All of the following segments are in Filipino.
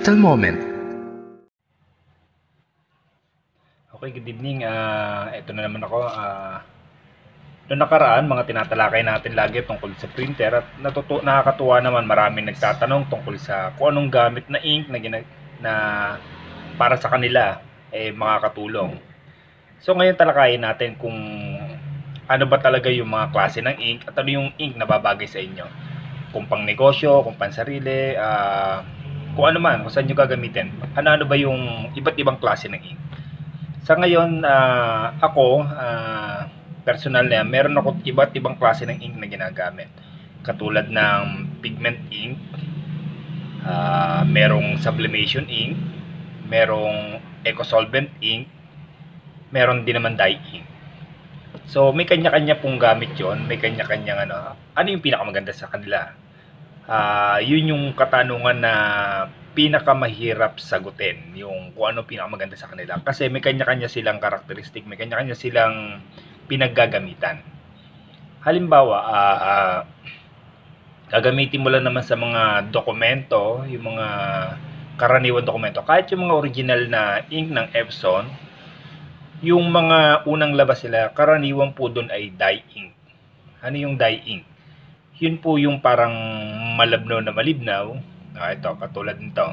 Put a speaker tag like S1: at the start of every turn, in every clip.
S1: Digital Moment.
S2: Okay, good evening. Ito na naman ako. Noong nakaraan, mga tinatalakay natin lagi tungkol sa printer at nakakatuwa naman, maraming nagtatanong tungkol sa kung anong gamit na ink na para sa kanila makakatulong. So ngayon talakayin natin kung ano ba talaga yung mga klase ng ink at ano yung ink na babagay sa inyo. Kung pang negosyo, kung pang sarili, kung ano man, kung saan nyo gagamitin. Ano ba yung iba't ibang klase ng ink. Sa ngayon, ako, personal na, meron ako iba't ibang klase ng ink na ginagamit. Katulad ng pigment ink, merong sublimation ink, merong eco-solvent ink, meron din naman dye ink. So, may kanya-kanya pong gamit yon, may kanya-kanyang ano yung pinakamaganda sa kanila. Yun yung katanungan na pinakamahirap sagutin, yung kung ano pinakamaganda sa kanila. Kasi may kanya-kanya silang karakteristik, may kanya-kanya silang pinaggagamitan. Halimbawa, gagamitin mo lang naman sa mga dokumento, yung mga karaniwang dokumento. Kahit yung mga original na ink ng Epson, yung mga unang labas nila, karaniwan po doon ay dye ink. Ano yung dye ink? Yun po yung parang malabnaw na malibnaw. Ito, katulad nito.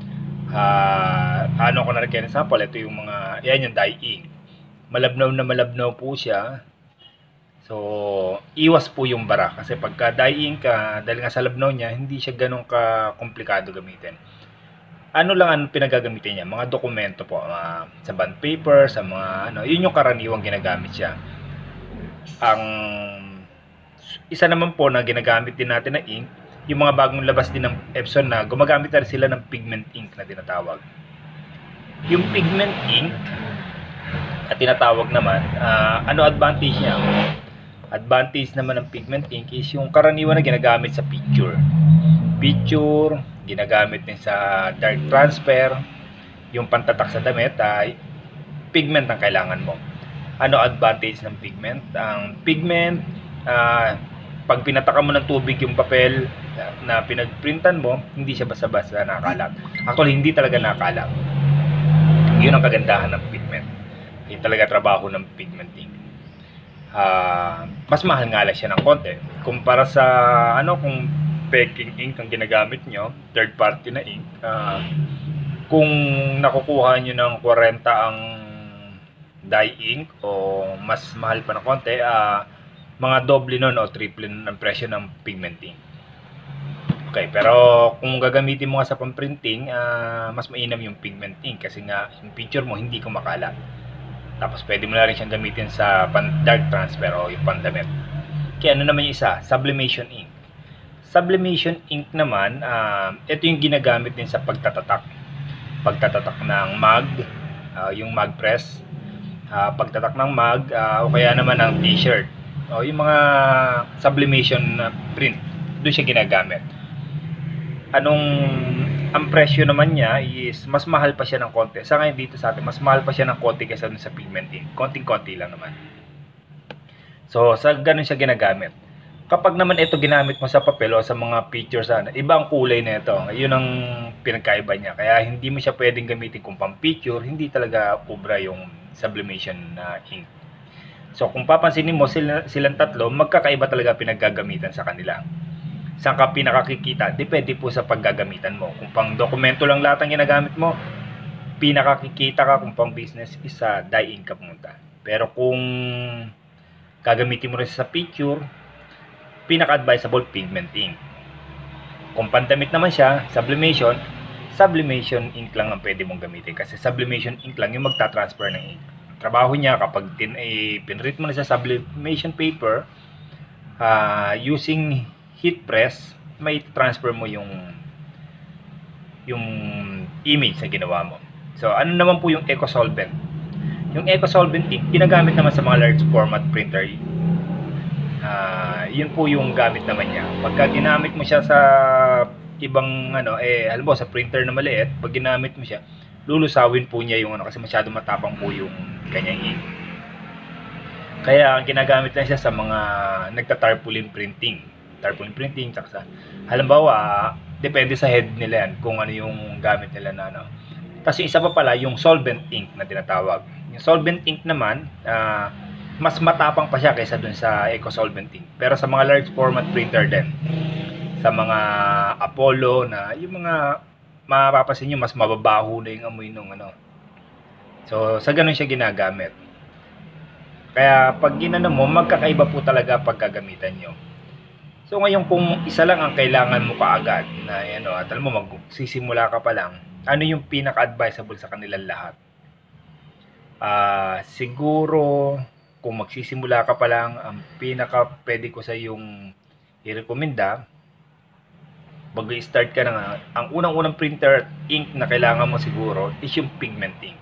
S2: Ano ko na rin kayo sample, ito yung mga, yan yung dye ink. Malabnaw na malabnaw po siya. So, iwas po yung bara. Kasi pagka dye ink, dahil nga sa labnaw niya, hindi siya ganun ka-komplikado gamitin. Ano lang ang pinagagamitin niya? Mga dokumento po. Sa bond paper, sa mga yun yung karaniwang ginagamit siya. Ang isa naman po na ginagamit din natin na ink, yung mga bagong labas din ng Epson na gumagamit na sila ng pigment ink na tinatawag. Yung pigment ink na tinatawag naman, ano advantage niya? Advantage naman ng pigment ink is yung karaniwan na ginagamit sa picture, ginagamit din sa dark transfer, yung pantatak sa damit, pigment ang kailangan mo. Ano advantage ng pigment? Ang pigment, pag pinatakan mo ng tubig yung papel na pinagprintan mo, hindi siya basta-basta nakakalap. Actually, hindi talaga nakakalap. Yun ang kagandahan ng pigment. Yun talaga trabaho ng pigment ink. Mas mahal nga lang siya ng konti. Kumpara sa kung peking ink ang ginagamit nyo, third party na ink, kung nakukuha nyo ng 40 ang dye ink o mas mahal pa ng konti, mga doble nun o triple nun ang presyo ng pigment ink. Okay, pero kung gagamitin mo nga sa pang-printing, mas mainam yung pigment ink kasi nga yung picture mo hindi kumakalat. Tapos pwede mo na rin siyang gamitin sa dark transfer o yung pandamit. Kaya ano naman yung isa? Sublimation ink. Sublimation ink naman, ito yung ginagamit din sa pagtatatak. Pagtatatak ng mug, yung mug press, pagtatak ng mug, o kaya naman ng t-shirt. O yung mga sublimation print, doon siya ginagamit. Ang presyo naman niya is mas mahal pa siya ng konti. Sa ngayon dito sa atin, mas mahal pa siya ng konti kaysa dun sa pigment ink. Konting-konti lang naman. So, sa ganun siya ginagamit. Kapag naman ito ginamit mo sa papel o sa mga pictures, iba ang kulay na ito. Yun ang pinagkaiba niya. Kaya hindi mo siya pwedeng gamitin kung pang picture, hindi talaga ubra yung sublimation ink. So, kung papansinin mo, silang tatlo, magkakaiba talaga pinaggagamitan sa kanila. Saan ka pinakakikita? Depende po sa paggagamitan mo. Kung pang dokumento lang lahat ang ginagamit mo, pinakakikita ka kung pang business is sa dye ink ka pumunta. Pero kung gagamitin mo rin sa picture, pinaka-advisable pigment ink. Kung pandamit naman siya, sublimation ink lang ang pwede mong gamitin. Kasi sublimation ink lang yung magta-transfer ng ink. Trabaho niya kapag pinrint mo na sa sublimation paper, using heat press, may transfer mo yung image na ginawa mo. So, ano naman po yung eco-solvent? Yung eco-solvent ink, ginagamit naman sa mga large format printer. Yun po yung gamit naman niya. Pagka ginamit mo siya sa ibang halimbawa sa printer na maliit, pag ginamit mo siya, lulusawin po niya yung kasi masyado matapang po yung kanyang ink. Kaya ginagamit lang siya sa mga nagta-tarpaulin printing. Tarpaulin printing, halimbawa depende sa head nila yan kung ano yung gamit nila na ano. Tapos yung isa pa pala, yung solvent ink na tinatawag. Yung solvent ink naman, mas matapang pa siya kaysa dun sa eco solvent ink. Pero sa mga large format printer din, sa mga Apollo na yung mga mapapasin nyo, mas mababaho na yung amoy nung ano. So sa ganun siya ginagamit. Kaya pag ginano mo, magkakaiba po talaga pagkagamitan nyo. So ngayon kung isa lang ang kailangan mo kaagad na ano, at alam mo magsisimula ka pa lang, ano yung pinaka-advisable sa kanilang lahat? Siguro kung magsisimula ka pa lang, ang pinaka pwede ko sa yung i-recommenda bago i-start ka na, ang unang-unang printer ink na kailangan mo siguro is yung pigment ink.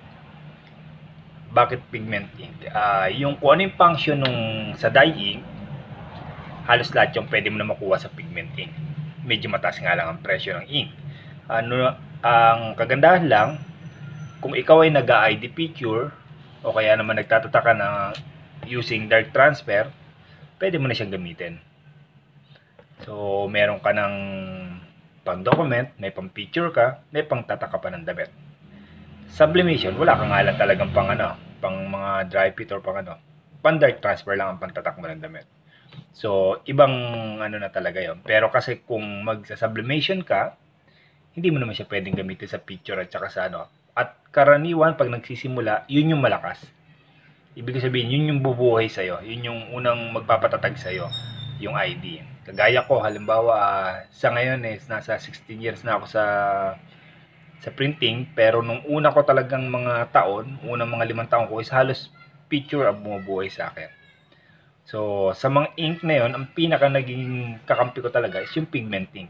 S2: Bakit pigment ink? Yung kung ano yung function nung sa dye ink, halos lahat yung pwede mo na makuha sa pigment ink. Medyo mataas nga lang ang presyo ng ink. Ang kagandahan lang, kung ikaw ay nag-ID picture o kaya naman nagtatataka na using dark transfer, pwede mo na siyang gamitin. So, meron ka ng pang document, may pang picture ka, may pang tataka pa ng damit. Sublimation, wala ka nga lang talagang pang ano, pang mga dry fit or pang ano, pang dark transfer lang ang pantatak mo ng damit. So, ibang ano na talaga yon. Pero kasi kung magsa-sublimation ka, hindi mo naman siya pwedeng gamitin sa picture at saka sa ano. At karaniwan, pag nagsisimula, yun yung malakas. Ibig sabihin, yun yung bubuhay sa'yo. Yun yung unang magpapatatag sa'yo, yung ID. Kagaya ko, halimbawa, sa ngayon nasa 16 years na ako sa printing. Pero nung una ko talagang mga taon, unang mga 5 taon ko, is halos picture ang bumubuhay sa akin. So, sa mga ink na yun, ang pinaka naging kakampi ko talaga is yung pigment ink.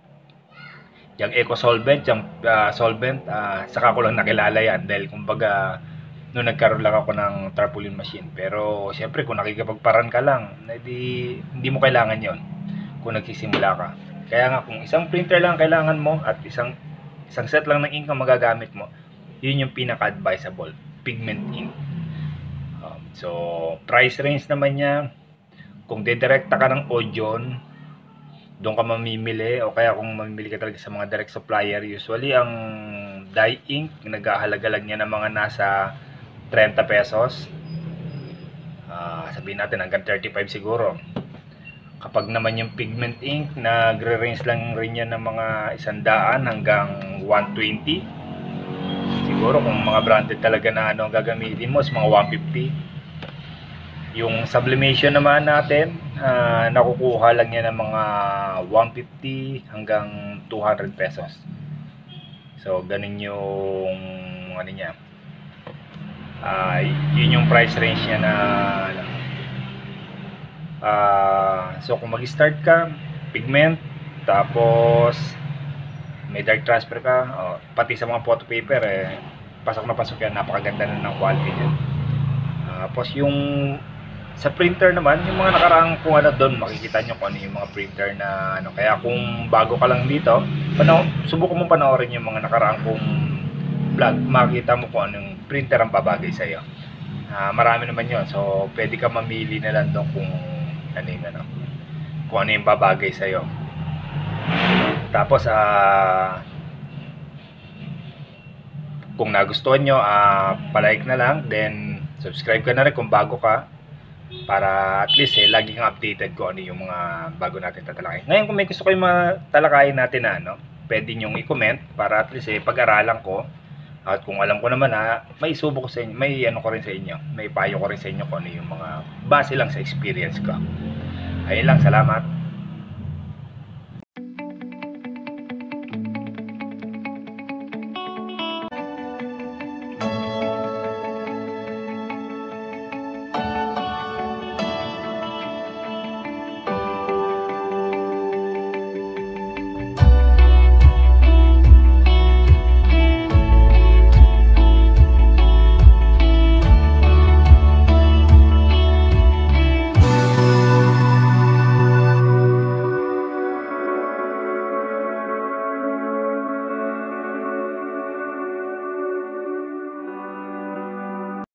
S2: Yung eco solvent, yung solvent, saka ko lang nakilala yan dahil kumbaga nung nagkaroon lang ako ng tarpaulin machine. Pero syempre kung nakikipagparan ka lang, hindi mo kailangan yon kung nagsisimula ka. Kaya nga kung isang printer lang kailangan mo at isang set lang ng ink ang magagamit mo, yun yung pinaka-advisable, pigment ink. So, price range naman niya, kung dedirekta ka ng Ojon, doon ka mamimili, o kaya kung mamimili ka talaga sa mga direct supplier, usually ang dye ink, nag-ahalaga lang niya ng mga nasa 30 pesos. Sabihin natin hanggang 35 siguro. Kapag naman yung pigment ink, nagre-range lang rin yan ng mga 100 hanggang 120. Siguro kung mga branded talaga na ano gagamitin mo, is mga 150. Yung sublimation naman natin, nakukuha lang yan ng mga 150 hanggang 200 pesos. So, ganun yung ano niya. Yun yung price range niya na so, kung mag-start ka, pigment, tapos may dark transfer ka, pati sa mga photo paper, pasok na pasok yan, napakaganda na ng quality niya. Tapos yung sa printer naman, yung mga nakaraang kung ano doon, makikita nyo kung ano yung mga printer na ano. Kaya kung bago ka lang dito, subukan mo panoorin yung mga nakaraang kong vlog, makikita mo kung anong printer ang babagay sa iyo. Marami naman yun, so pwede ka mamili na lang doon kung ano yung ano, kung ano yung babagay sa iyo. Tapos kung nagustuhan nyo, palike na lang, then subscribe ka na rin kung bago ka, para at least lagi kang updated kung ano yung mga bago natin tatalakayin. Ngayon kung may gusto kayong matalakayin natin na ano, pwede nyong i-comment para at least pag-aralan ko, at kung alam ko naman may subo ko sa inyo, may ano ko rin sa inyo, may payo ko rin sa inyo kung ano yung mga base lang sa experience ko. Ayun lang, salamat.